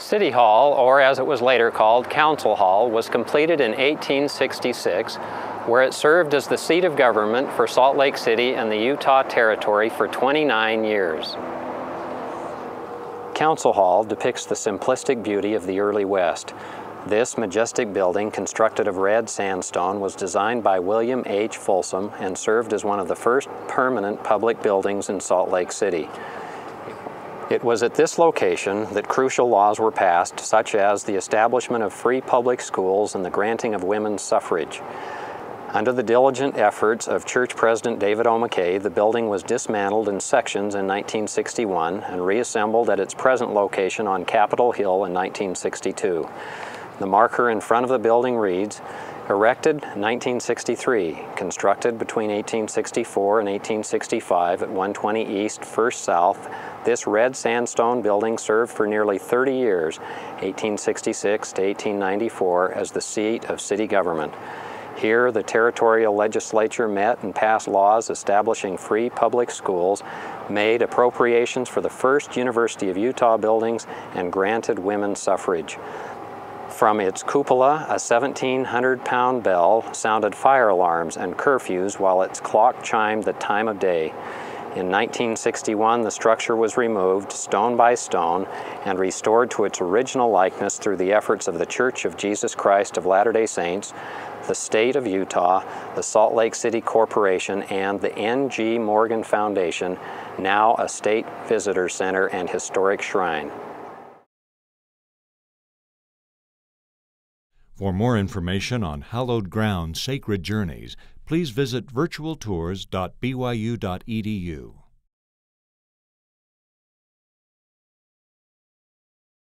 City Hall, or as it was later called, Council Hall, was completed in 1866, where it served as the seat of government for Salt Lake City and the Utah Territory for 29 years. Council Hall depicts the simplistic beauty of the early West. This majestic building, constructed of red sandstone, was designed by William H. Folsom and served as one of the first permanent public buildings in Salt Lake City. It was at this location that crucial laws were passed, such as the establishment of free public schools and the granting of women's suffrage. Under the diligent efforts of Church President David O. McKay, the building was dismantled in sections in 1961 and reassembled at its present location on Capitol Hill in 1962. The marker in front of the building reads, "Erected 1963, constructed between 1864 and 1865 at 120 East, 1st South, this red sandstone building served for nearly 30 years, 1866 to 1894, as the seat of city government. Here, the territorial legislature met and passed laws establishing free public schools, made appropriations for the first University of Utah buildings, and granted women's suffrage. From its cupola, a 1,700-pound bell sounded fire alarms and curfews while its clock chimed the time of day. In 1961, the structure was removed stone by stone and restored to its original likeness through the efforts of the Church of Jesus Christ of Latter-day Saints, the State of Utah, the Salt Lake City Corporation, and the N.G. Morgan Foundation, now a state visitor center and historic shrine." For more information on hallowed ground sacred journeys, please visit virtualtours.byu.edu.